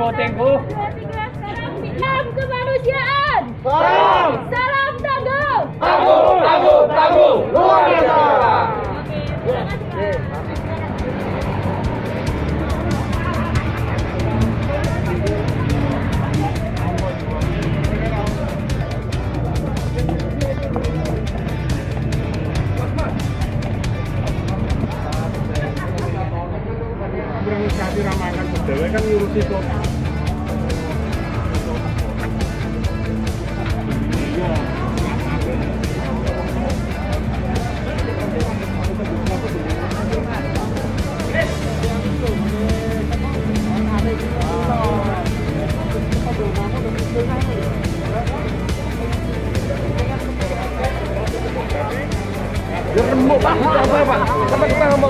votengku. Salam kemanusiaan. Salam tangguh. Tangguh. Luar biasa. Organisasi ramakan pegawai kan ngurusi kok. Remuk Pak, apa Pak? Sampai kita ngomong.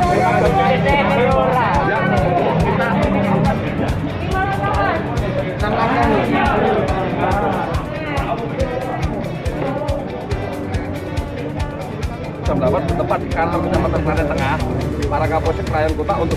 Jam 8 bertempat di kantor Kecamatan Klaten Tengah, para Kapolsek Krayan Kota untuk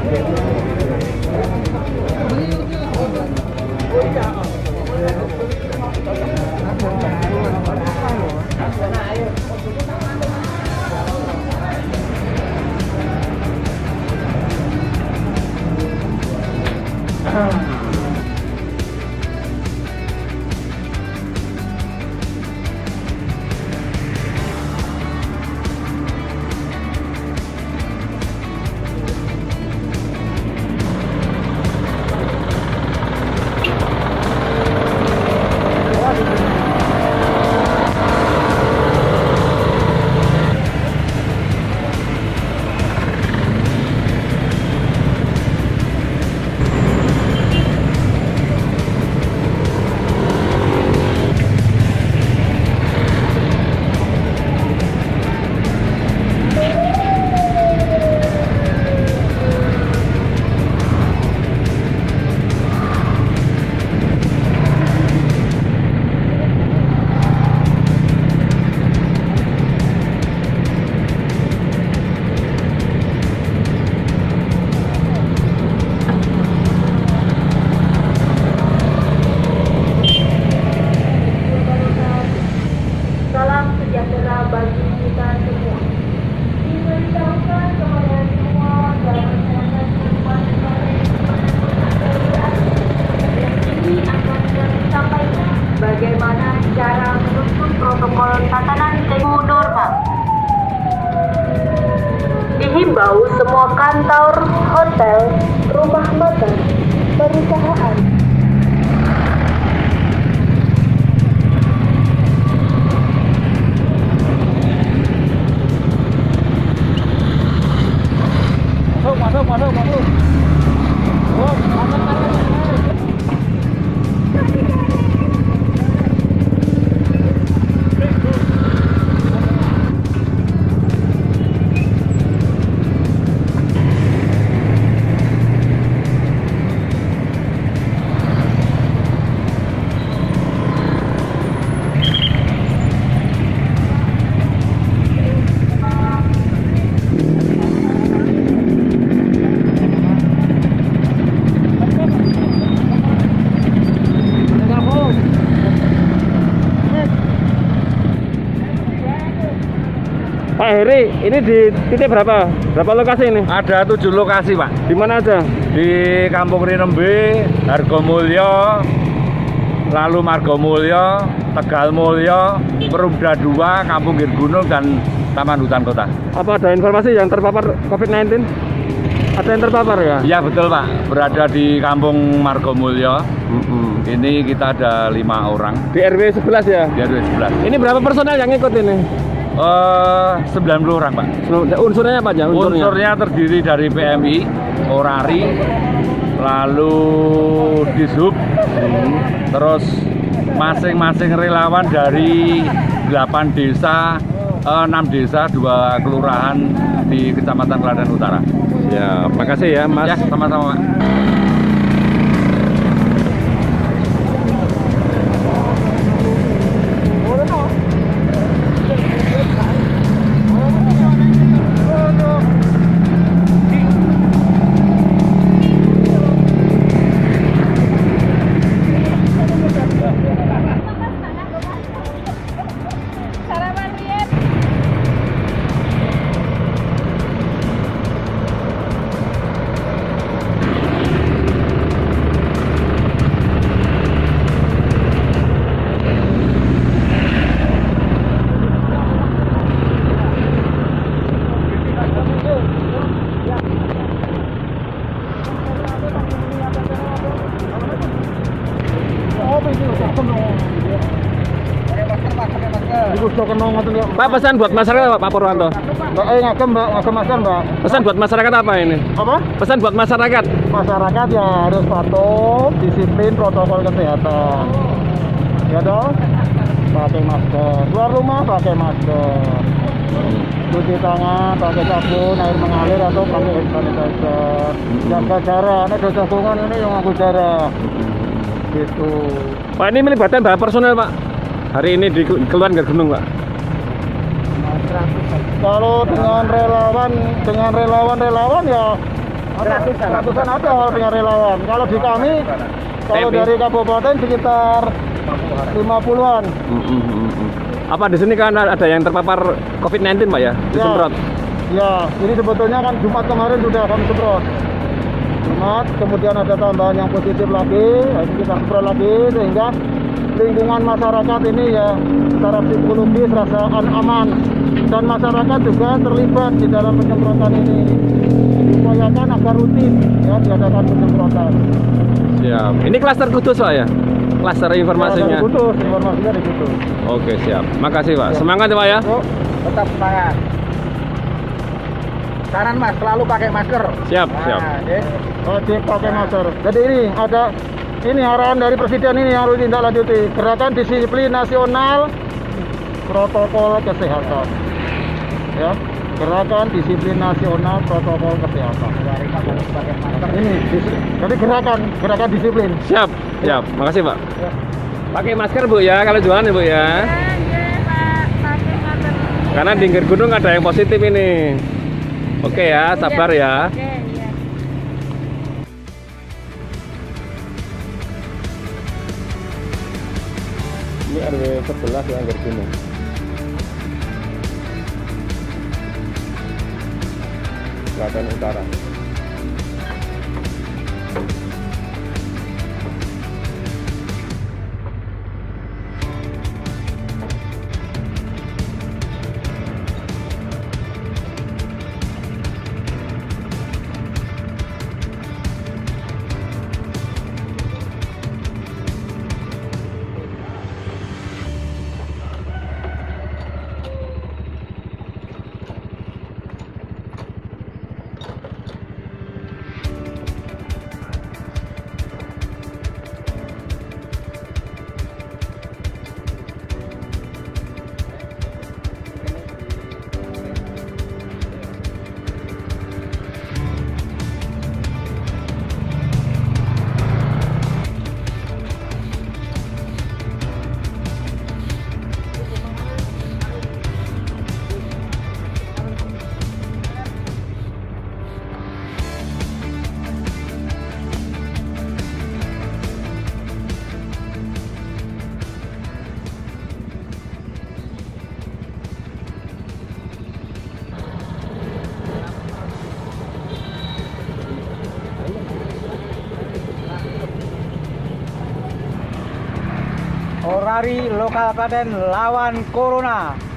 Salam sejahtera bagi kita semua. Diberitahukan kepada semua dalam masyarakat ini akan disampaikan bagaimana cara menuntut protokol tatanan new normal. Dihimbau semua kantor, hotel, rumah makan, perusahaan, Masuk. Pak Heri, ini di titik berapa? Berapa lokasi ini? ada 7 lokasi Pak. Di mana aja? Di Kampung Rinembe, Hargomulyo, lalu Margomulyo, Tegalmulyo, Perumda 2, Kampung Girgunung dan Taman Hutan Kota. Apa ada informasi yang terpapar COVID-19? Ada yang terpapar ya? Iya betul Pak, berada di Kampung Margomulyo. Ini kita ada 5 orang. Di RW 11 ya? Di RW 11. Ini berapa personel yang ikut ini? 90 orang Pak. Unsurnya apa aja? Unsurnya terdiri dari PMI, Orari, lalu Dishub, terus masing-masing relawan dari 8 desa, 6 desa, 2 kelurahan di Kecamatan Klaten Utara. Ya, makasih ya Mas. Ya, sama-sama Pak. Pak, pesan buat masyarakat Pak Purwanto. Mbak, ngagem Mbak, ngagem masker Mbak. Pesan buat masyarakat apa ini? Apa? Pesan buat masyarakat. Masyarakat ya harus patuh, disiplin protokol kesehatan. Ya toh? Pakai masker. Keluar rumah pakai masker. Cuci tangan pakai sabun, air mengalir atau pakai hand sanitizer. Jaga jarak. Ini ada jagungan ini yang aku jarak. Gitu. Pak, ini melibatkan berapa personel Pak? Hari ini di keluar ke gunung Pak? Kalau dengan relawan ya ratusan ada kalau dengan relawan. Kalau di kami, kalau dari kabupaten sekitar 50-an. Apa di sini kan ada yang terpapar COVID-19 Pak ya? Disemprot? Ya, ini sebetulnya kan Jumat kemarin sudah kami semprot. Jumat, kemudian ada tambahan yang positif lagi, ini kita semprot lagi sehingga lingkungan masyarakat ini ya secara psikologis rasa aman dan masyarakat juga terlibat di dalam penyemprotan ini. Diupayakan agar rutin ya diadakan penyemprotan. Siap. Ini klaster Kudus Pak ya? Klaster informasinya. Ya, Kudus, informasinya di situ. Oke, siap. Makasih Pak. Semangat ya Pak ya. Yuk, tetap semangat. Saran Mas, selalu pakai masker. Siap, siap. Wajib pakai masker. Jadi ini arahan dari Presiden ini yang harus ditindaklanjuti. Gerakan disiplin nasional protokol kesehatan. Ya, gerakan disiplin nasional protokol kesehatan. Ini, jadi gerakan disiplin. Siap, siap. Makasih Pak. Pakai masker Bu ya kalau jualan ya Bu ya. Pak, pakai masker. Karena di pinggir gunung ada yang positif ini. Oke ya, sabar ya. Oke, iya. Ini RW 11 yang pinggir gunung. Selatan utara. Orari lokal Klaten lawan Corona.